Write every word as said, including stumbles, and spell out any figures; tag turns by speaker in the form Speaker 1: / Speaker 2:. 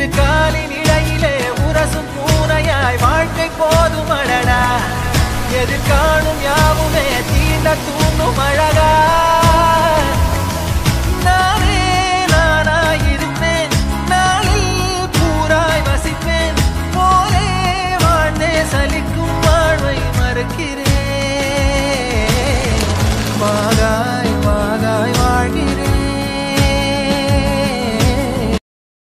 Speaker 1: இரு காலின் இடையிலே உரசும் பூனையாய் வாழ்க்கை போதுமடடா எதிர்காணும் யாவுமே